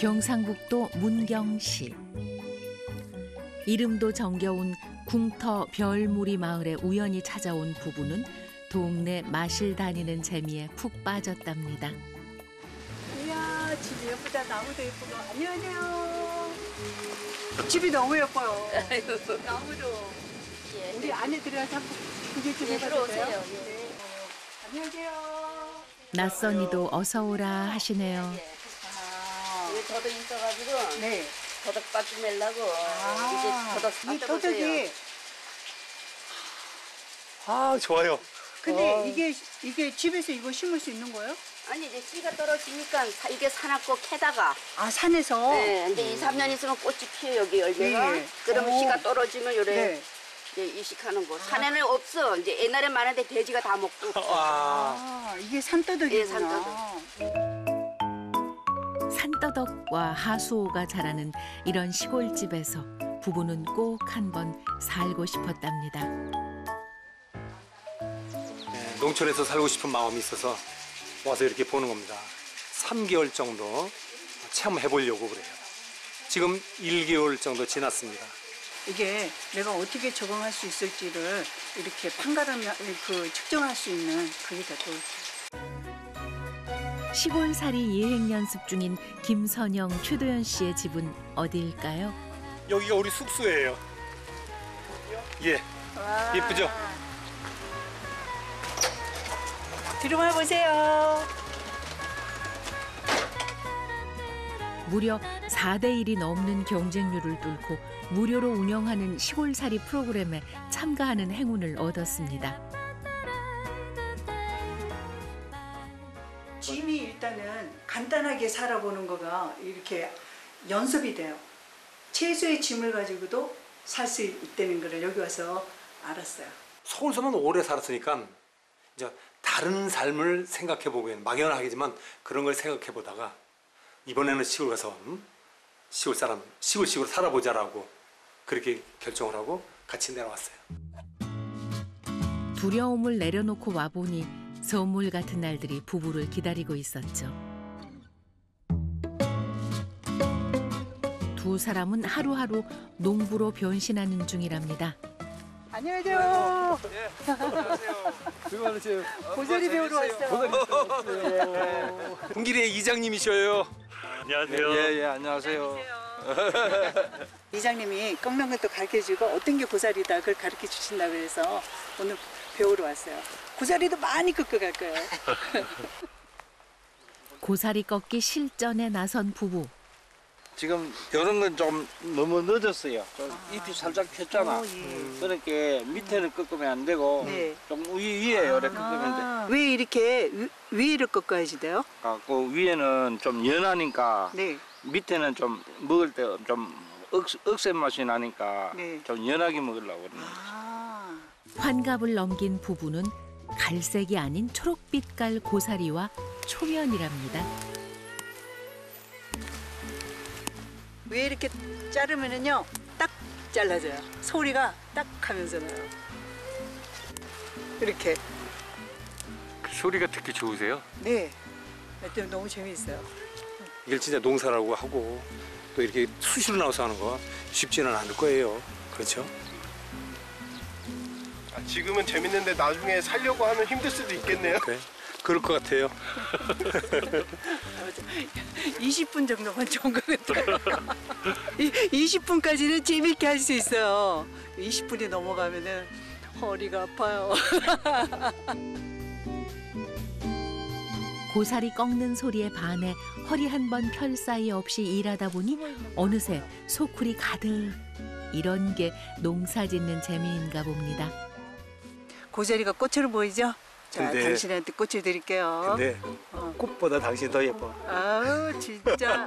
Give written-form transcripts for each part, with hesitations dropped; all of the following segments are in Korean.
경상북도 문경시. 이름도 정겨운 궁터 별무리 마을에 우연히 찾아온 부부는 동네 마실 다니는 재미에 푹 빠졌답니다. 이야, 집이 예쁘다. 나무도 예쁘고. 안녕하세요. 집이 너무 예뻐요. 나무도. 예. 우리 안에 들어가서 한번 구경 좀 해봐도 돼요? 네. 안녕하세요. 낯선 이도 어서 오라 하시네요. 여기 더덕 있어가지고 네. 더덕밭 좀 내려고 이제 더덕 이 더덕이. 아, 좋아요. 근데 이게 집에서 이거 심을 수 있는 거예요? 아니 이제 씨가 떨어지니까 이게 사놨고 캐다가 아, 산에서? 네, 근데 2, 3년 있으면 꽃이 피어 여기 열매가. 네. 그러면 씨가 떨어지면 요래 네. 이제 이식하는 거. 산에는 없어. 이제 옛날에 많은데 돼지가 다 먹고. 아, 이게 산더덕이구나. 예, 산더덕. 산더덕과 하수오가 자라는 이런 시골집에서 부부는 꼭 한번 살고 싶었답니다. 네, 농촌에서 살고 싶은 마음이 있어서 와서 이렇게 보는 겁니다. 3개월 정도 체험해 보려고 그래요. 지금 1개월 정도 지났습니다. 이게 내가 어떻게 적응할 수 있을지를 이렇게 판가름 측정할 수 있는 그게 더 좋을 거예요. 시골살이 예행 연습 중인 김선영, 최도연 씨의 집은 어디일까요? 여기가 우리 숙소예요. 예, 예쁘죠? 들어와 보세요. 무려 4대1이 넘는 경쟁률을 뚫고 무료로 운영하는 시골살이 프로그램에 참가하는 행운을 얻었습니다. 짐이 일단은 간단하게 살아보는 거가 이렇게 연습이 돼요. 최소의 짐을 가지고도 살 수 있다는 걸 여기 와서 알았어요. 서울서만 오래 살았으니까 이제 다른 삶을 생각해 보기에는 막연하겠지만 그런 걸 생각해 보다가 이번에는 시골 가서 시골 사람 시골식으로 살아보자라고 그렇게 결정을 하고 같이 내려왔어요. 두려움을 내려놓고 와보니 선물 같은 날들이 부부를 기다리고 있었죠. 두 사람은 하루하루 농부로 변신하는 중이랍니다. 안녕하세요. 예, 안녕하세요. 수고 많으세요. 고사리 배우러 왔어요. 분길이의 이장님이셔요. 안녕하세요. 예, 안녕하세요. 이장님이 꺾는 것도 가르쳐주고 어떤 게 고사리다 그걸 가르쳐 주신다고 해서 오늘 배우러 왔어요. 고사리도 많이 꺾어 갈 거예요. 고사리 꺾기 실전에 나선 부부. 지금 이런 건 좀 너무 늦었어요. 좀 잎이 살짝 폈잖아. 예. 그러니까 밑에는 꺾으면 안 되고 네. 좀 위에 이렇게 꺾으면 돼. 왜 이렇게 위를 꺾어야지 돼요? 그 위에는 좀 연하니까 네. 밑에는 좀 먹을 때 좀 억센 맛이 나니까 네. 좀 연하게 먹으려고 그러는 거지. 아. 환갑을 넘긴 부부는 갈색이 아닌 초록빛깔 고사리와 초면이랍니다. 왜 이렇게 자르면은요 딱 잘라져요. 소리가 딱 하면서 나요. 이렇게. 그 소리가 듣기 좋으세요? 네. 하여튼 너무 재미있어요. 이걸 진짜 농사라고 하고 또 이렇게 수시로 나와서 하는 거 쉽지는 않을 거예요. 그렇죠? 지금은 재밌는데 나중에 살려고 하면 힘들 수도 있겠네요. 그래? 그럴 것 같아요. 20분 정도만 좋은 것 같아요. 20분까지는 재밌게 할 수 있어요. 20분이 넘어가면은 허리가 아파요. 고사리 꺾는 소리에 반해 허리 한 번 펼 사이 없이 일하다 보니 어느새 소쿨이 가득. 이런 게 농사 짓는 재미인가 봅니다. 고사리가 꽃으로 보이죠? 자, 근데- 당신한테 꽃을 드릴게요. 근데 꽃보다 당신이 더 예뻐. 아우, 진짜.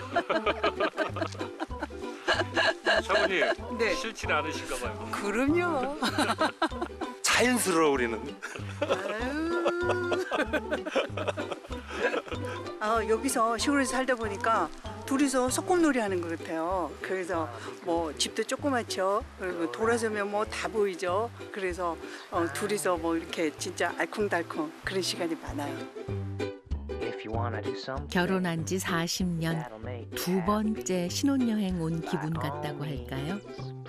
사모님, 네. 싫지는 않으신가 봐요. 그럼요. 자연스러워 우리는. 여기서 시골에서 살다 보니까 둘이서 소꿉놀이 하는 것 같아요. 그래서 뭐 집도 조그맣죠. 그리고 돌아서면 뭐 다 보이죠. 그래서 둘이서 뭐 이렇게 진짜 알콩달콩 그런 시간이 많아요. 결혼한 지 40년 두 번째 신혼여행 온 기분 같다고 할까요?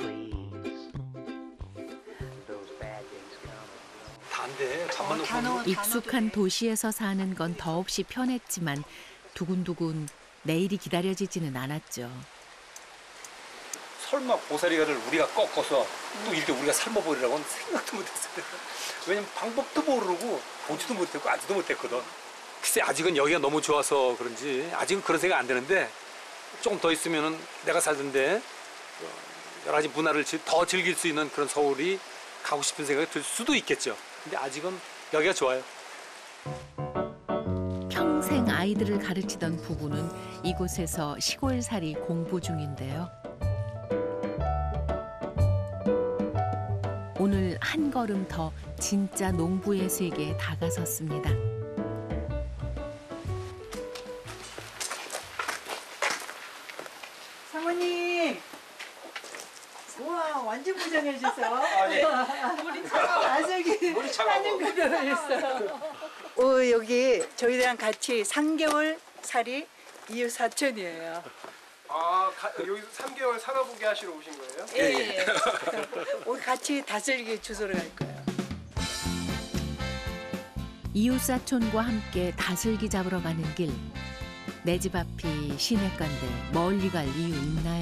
단데 잠만 놓고 익숙한 도시에서 사는 건 더없이 편했지만 두근두근 내일이 기다려지지는 않았죠. 설마 고사리가를 우리가 꺾어서 또 이렇게 우리가 삶아버리라고는 생각도 못했어요. 왜냐면 방법도 모르고 보지도 못했고 알지도 못했거든. 글쎄 아직은 여기가 너무 좋아서 그런지 아직은 그런 생각 안 드는데 조금 더 있으면은 내가 살던데 여러 가지 문화를 더 즐길 수 있는 그런 서울이 가고 싶은 생각이 들 수도 있겠죠. 근데 아직은 여기가 좋아요. 평생 아이들을 가르치던 부부는 이곳에서 시골살이 공부 중인데요. 오늘 한 걸음 더 진짜 농부의 세계에 다가섰습니다. 사모님. 우와 완전 포장해 주셔서. 물이 차가워. 물이 차가워. 여기 저희랑 같이 3개월 살이 이웃 사촌이에요. 아, 여기서 3개월 살아보게 하시러 오신 거예요? 예. 오늘 같이 다슬기 주소로 갈 거예요. 이웃사촌과 함께 다슬기 잡으러 가는 길. 내 집 앞이 시내가인데 멀리 갈 이유 있나요?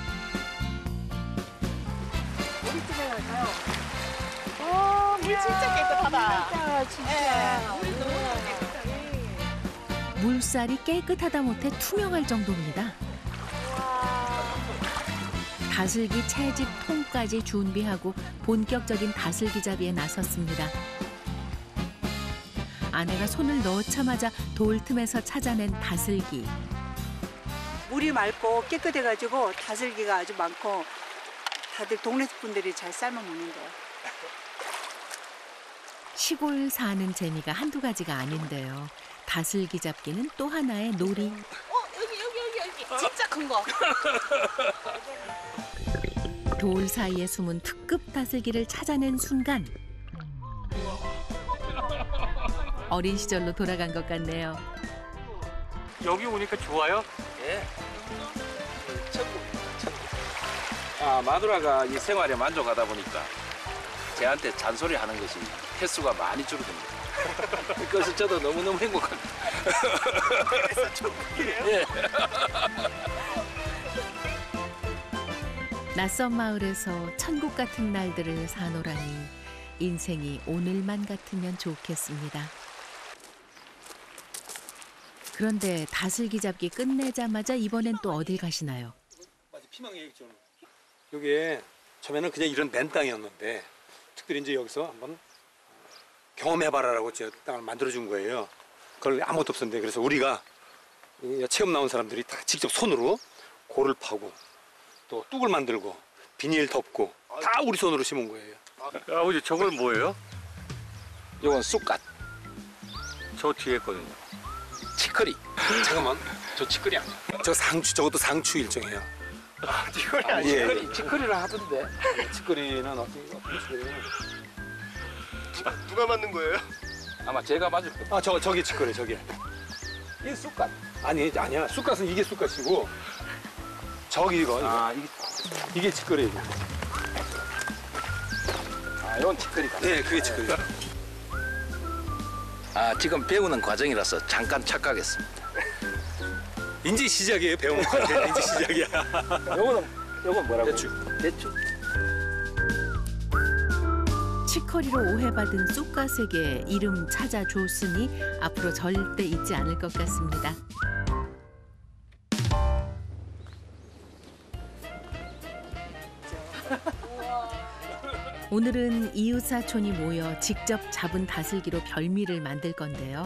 우리 집에 갈까요? 물 진짜 깨끗하다. 진짜. 물이 너무 깨끗하네. 물살이 깨끗하다 못해 투명할 정도입니다. 다슬기 채집 통까지 준비하고 본격적인 다슬기 잡이에 나섰습니다. 아내가 손을 넣자마자 돌 틈에서 찾아낸 다슬기. 물이 맑고 깨끗해가지고 다슬기가 아주 많고 다들 동네 분들이 잘 삶아 먹는데요. 시골 사는 재미가 한두 가지가 아닌데요. 다슬기 잡기는 또 하나의 놀이. 여기. 진짜 큰 거. 돌 사이에 숨은 특급 다슬기를 찾아낸 순간 어린 시절로 돌아간 것 같네요. 여기 오니까 좋아요? 예. 천국. 아, 마누라가 이 생활에 만족하다 보니까 제한테 잔소리 하는 것이 횟수가 많이 줄어듭니다. 그래서 저도 너무너무 행복합니다. 그래서 천국이에요? 예. 낯선 마을에서 천국 같은 날들을 사노라니 인생이 오늘만 같으면 좋겠습니다. 그런데 다슬기 잡기 끝내자마자 이번엔 또 어딜 가시나요? 맞아, 피망예액전. 이게 처음에는 그냥 이런 맨 땅이었는데 특별히 이제 여기서 한번 경험해봐라라고 제가 땅을 만들어준 거예요. 그걸 아무것도 없었는데 그래서 우리가 체험 나온 사람들이 다 직접 손으로 골을 파고 또 뚝을 만들고 비닐 덮고 다 우리 손으로 심은 거예요. 아버지 저건 뭐예요? 이건 쑥갓, 저 뒤에 있거든요. 치커리. 잠깐만, 저 치커리 아니야? 저 상추, 저것도 상추 일종이에요. 이걸 아, 아니에요? 치커리라 하던데. 치거리는 어떤 치거리는? 누가 만든 거예요? 아마 제가 맞을 거예요. 아, 저기 치거리 저기. 이 쑥갓. 아니야. 쑥갓은 이게 쑥갓이고 저기 이거. 아, 이게 치거리. 아, 이건 치커리다. 네, 그게 치거리. 아, 지금 배우는 과정이라서 잠깐 착각했습니다. 이제 시작이에요. 배우는 거. 이제 시작이야. 요건 뭐라고? 대추. 대추. 치커리로 오해받은 쑥갓에게 이름 찾아줬으니 앞으로 절대 잊지 않을 것 같습니다. 오늘은 이웃사촌이 모여 직접 잡은 다슬기로 별미를 만들 건데요.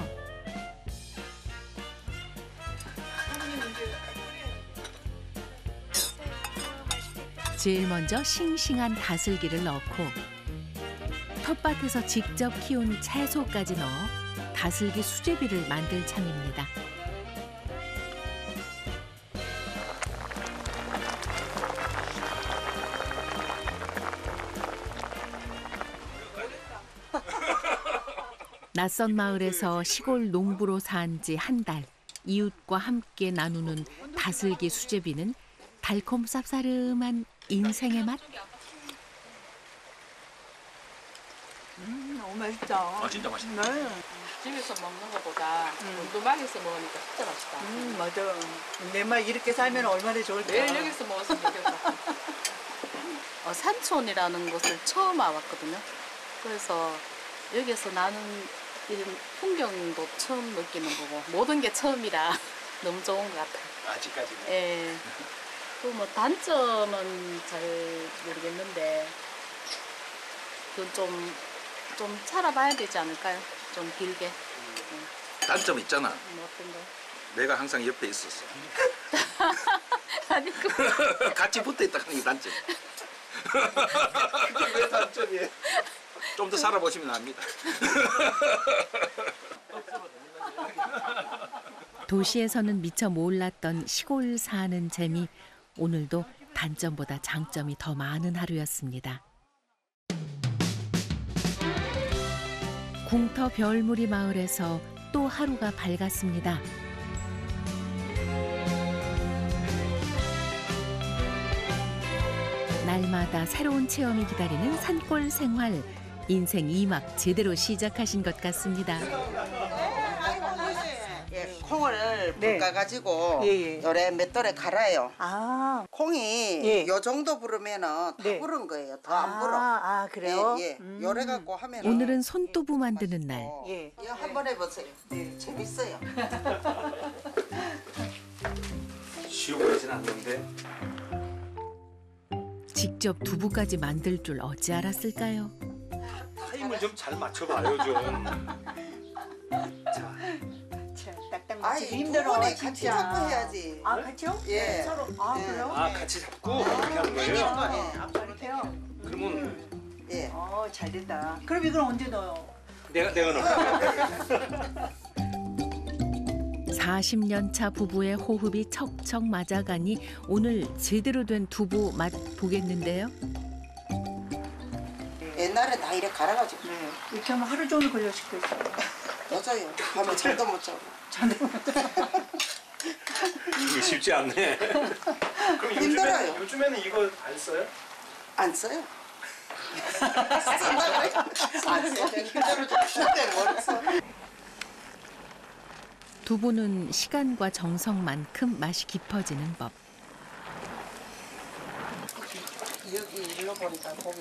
제일 먼저 싱싱한 다슬기를 넣고 텃밭에서 직접 키운 채소까지 넣어 다슬기 수제비를 만들 참입니다. 낯선 마을에서 시골 농부로 산 지 한 달. 이웃과 함께 나누는 다슬기 수제비는 달콤 쌉싸름한 인생의 맛. 너무 맛있다. 아, 진짜 맛있다. 네. 집에서 먹는 것보다 운동방에서 먹으니까 진짜 맛있다. 맞아. 내 말 이렇게 살면 얼마나 좋을까. 매일 여기서 먹었으면 좋겠다. 산촌이라는 곳을 처음 와봤거든요. 그래서 여기서 나는 이런 풍경도 처음 느끼는 거고 모든 게 처음이라 너무 좋은 것 같아요. 아직까지는. 예. 그 뭐 단점은 잘 모르겠는데 그건 좀 살아봐야 되지 않을까요? 좀 길게. 단점 있잖아. 뭐 어떤 거? 내가 항상 옆에 있었어. 아니 그 같이 붙어 있다 하는 게 단점. 그게 왜 단점이에요? 좀 더 살아보시면 압니다. 도시에서는 미처 몰랐던 시골 사는 재미. 오늘도 단점보다 장점이 더 많은 하루였습니다. 궁터 별무리 마을에서 또 하루가 밝았습니다. 날마다 새로운 체험이 기다리는 산골 생활. 인생 2막 제대로 시작하신 것 같습니다. 예, 콩을 네. 볶아가지고 예. 요래 맷돌에 갈아요. 아, 콩이 예. 요 정도 부르면은 다 네. 부른 거예요. 더 안 불어. 아, 그래요? 예, 예. 요래 갖고 하면 오늘은 손두부 만드는 날. 예. 예, 한번 해보세요. 네, 재밌어요. 쉬워 보이진 않는데 직접 두부까지 만들 줄 어찌 알았을까요? 타임을 좀 잘 맞춰봐요 좀. 자, 딱딱 아이, 맞추기 두 힘들어, 분이 진짜. 같이 잡고 해야지. 아, 같이요? 예. 서로. 아, 예. 그래요? 아 같이 잡고 그렇게 하는 거예요? 아, 그렇게요? 그러면 예. 잘 된다. 그럼 이걸 언제 넣어요? 내가 넣어. 40년 차 부부의 호흡이 척척 맞아가니 오늘 제대로 된 두부 맛 보겠는데요. 옛날에 다 이렇게 갈아가지고 네. 이렇게 하면 하루 종일 걸려 죽겠어요. 넣어줘요. 밤에 잠도 못 자고. 이게 쉽지 않네. 그럼 힘들어요. 요즘에는 이거 안 써요? 안 써요. 쓴다 그래? 안 써. 힘들어 죽는데 뭘 써. 두부는 시간과 정성만큼 맛이 깊어지는 법. 여기 일로 보니까 고기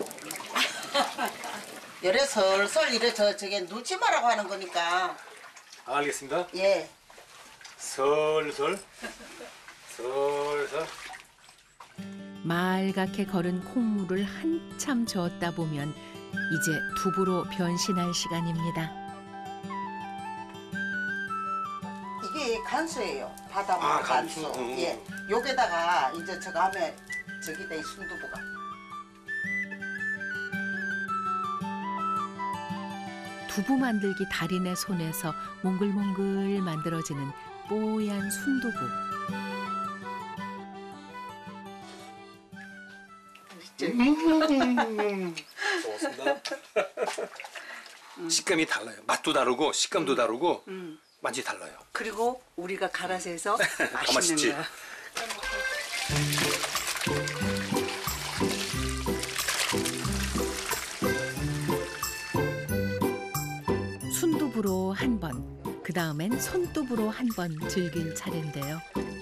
열에 설설 이래 저게 눌지 마라고 하는 거니까. 아, 알겠습니다. 예. 설설. 맑게 걸은 콩물을 한참 저었다 보면 이제 두부로 변신할 시간입니다. 이게 간수예요. 바닷물 아, 간수. 간수. 예. 여기다가 이제 저거 하면 저기다 이 순두부가. 두부 만들기 달인의 손에서 몽글몽글 만들어지는 뽀얀 순두부. 좋습니다. 식감이 달라요. 맛도 다르고 식감도 다르고 완전히 달라요. 그리고 우리가 갈아서 해서 맛있지. 맛있는 거야. 순두부로 한 번, 그 다음엔 손두부로 한 번 즐길 차례인데요.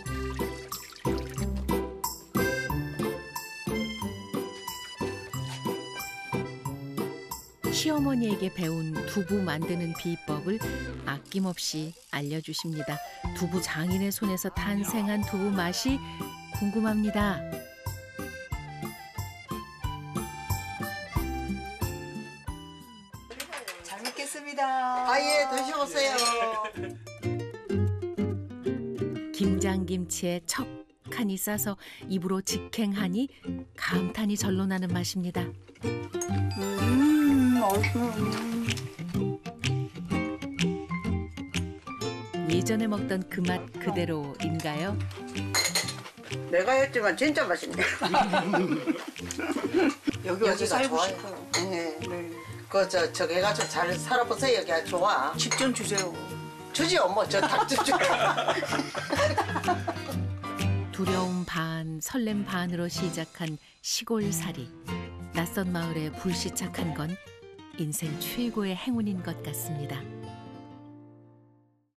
시어머니에게 배운 두부 만드는 비법을 아낌없이 알려주십니다. 두부 장인의 손에서 탄생한 두부 맛이 궁금합니다. 잘 먹겠습니다. 아, 예, 드셔보세요. 김장김치에 척하니 싸서 입으로 직행하니 감탄이 절로 나는 맛입니다. 예전에 먹던 그 맛 그대로인가요? 내가 했지만 진짜 맛있네. 여기 와서 여기가 살고 좋아요. 싶어요. 네. 네. 저기 해가지고 잘 살아보세요. 여기 좋아. 집 좀 주세요. 주지요. 뭐 저 닭집 주. 두려움 반, 설렘 반으로 시작한 시골살이. 낯선 마을에 불시착한 건 인생 최고의 행운인 것 같습니다.